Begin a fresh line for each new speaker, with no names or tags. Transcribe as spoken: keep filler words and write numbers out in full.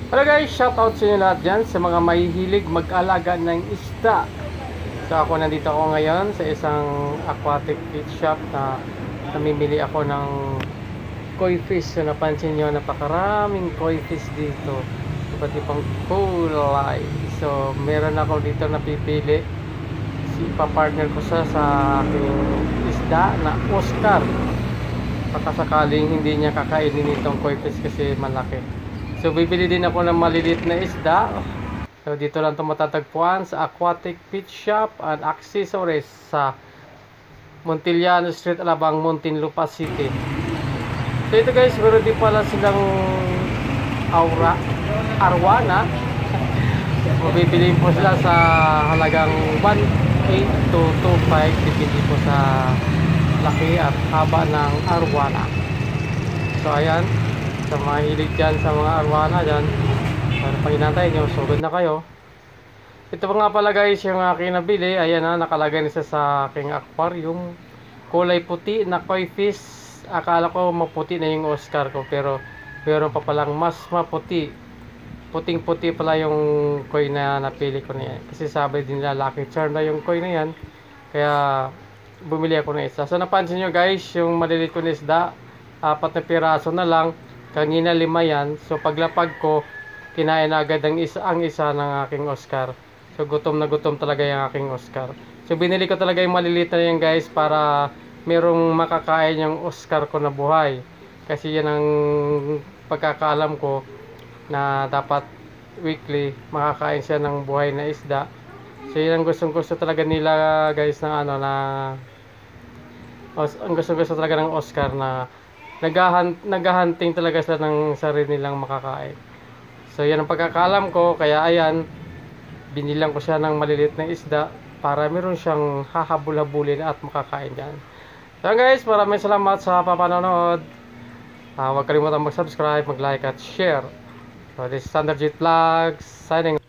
Hello guys, shout out sa inyo lahat dyan sa mga mahihilig mag-alaga ng isda. So ako nandito ako ngayon sa isang aquatic fish shop na namimili ako ng koi fish. So napansin nyo, napakaraming koi fish dito, iba't ibang kulay. So meron ako dito napipili, si ipapartner ko sa sa aking isda na Oscar. Pakasakaling hindi niya kakainin itong koi fish kasi malaki. So bibili din ako ng maliliit na isda. So dito lang ito matatagpuan sa Aquatic Fish Shop and Accessories sa Montiliano Street, Alabang, Muntinlupa City. So ito guys, meron din pala silang aura, arwana. So bibiliin po sila sa halagang one eight to two five, depende po sa laki at haba ng arwana. So ayan, sa mga hilig dyan sa mga arwana dyan, para pag inantay nyo, sugod na kayo. Ito pa nga pala guys yung aking nabili. Ayan na, nakalagay nisa sa aking aquarium, kulay puti na koi fish. Akala ko maputi na yung Oscar ko, pero meron pa palang mas maputi, puting puti pala yung koi na napili ko na yan, kasi sabi din nila lucky charm na yung koi na yan, kaya bumili ako ng isa. So napansin nyo guys, yung maliliit ko na isda, apat na piraso na lang. Kanina lima yan. So paglapag ko, kinain na agad ang isa, ang isa ng aking Oscar. So gutom na gutom talaga yung aking Oscar. So binili ko talaga yung maliliit na yan guys, para merong makakain yung Oscar ko na buhay. Kasi yan ang pagkakaalam ko, na dapat weekly makakain siya ng buhay na isda. So yan ang gustong gusto talaga nila guys, na ano na ang gustong gusto talaga ng Oscar, na Naghahunt, naghahunting talaga sila ng sarili nilang makakain. So yan ang pagkakalam ko, kaya ayan, binilang ko siya ng maliliit na isda para meron siyang hahabol-habulin at makakain dyan. So guys, maraming salamat sa papanonood. uh, Huwag kalimutan mag-subscribe, mag-like at share. So this is Standard Jet Vlogs signing.